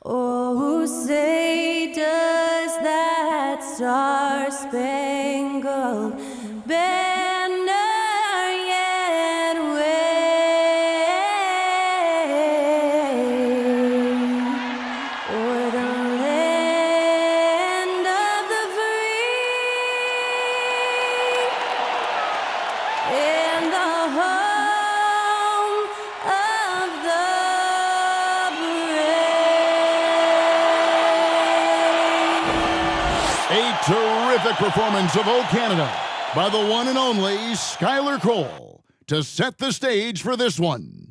Oh, say does that star-spangled banner yet wave o'er the land of the free and the home of the A terrific performance of O Canada by the one and only Skylar Cole to set the stage for this one.